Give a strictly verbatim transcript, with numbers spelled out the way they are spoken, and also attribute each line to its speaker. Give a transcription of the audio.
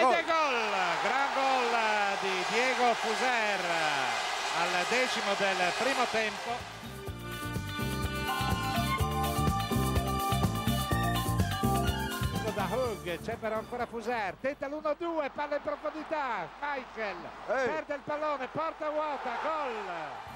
Speaker 1: Rete gol, gran gol di Diego Fuser al decimo del primo tempo. Da Hug, c'è però ancora Fuser, tenta l'uno due, palla in profondità, Michael,
Speaker 2: Ehi.
Speaker 1: perde il pallone, porta vuota, gol!